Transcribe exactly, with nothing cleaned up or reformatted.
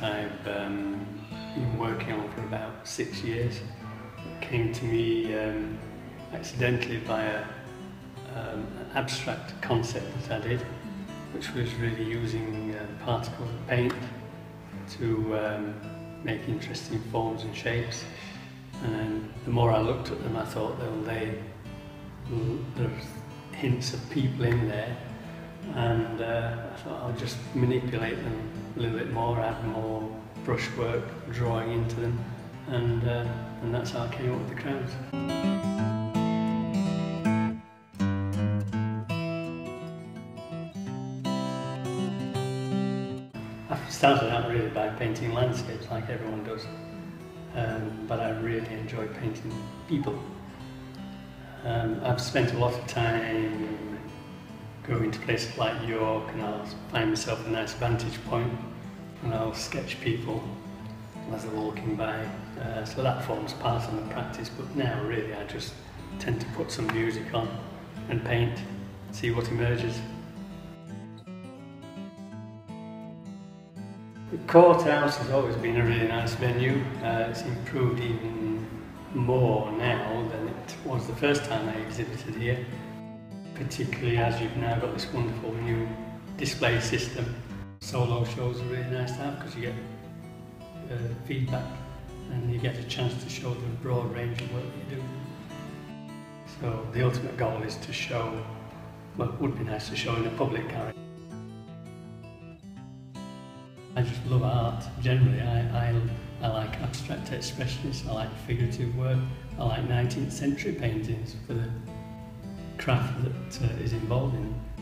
I've um, been working on for about six years. It came to me um, accidentally via um, an abstract concept that I did, which was really using uh, particles of paint to um, make interesting forms and shapes. And the more I looked at them, I thought, well, they, there's hints of people in there, and uh, I thought I'll just manipulate them a little bit more, add more brushwork, drawing into them, and, uh, and that's how I came up with the crowns. I started out really by painting landscapes like everyone does, um, but I really enjoy painting people. Um, I've spent a lot of time going to places like York, and I'll find myself a nice vantage point and I'll sketch people as they're walking by, uh, so that forms part of the practice. But now really I just tend to put some music on and paint, see what emerges. The courthouse has always been a really nice venue. Uh, it's improved even more now than it was the first time I exhibited here, particularly as you've now got this wonderful new display system. Solo shows are really nice to have because you get uh, feedback and you get a chance to show the broad range of work that you do. So the ultimate goal is to show, well, it would be nice to show in a public gallery. I just love art generally. I, I, I like abstract expressionists, I like figurative work, I like nineteenth century paintings for the craft that uh, is involved in them.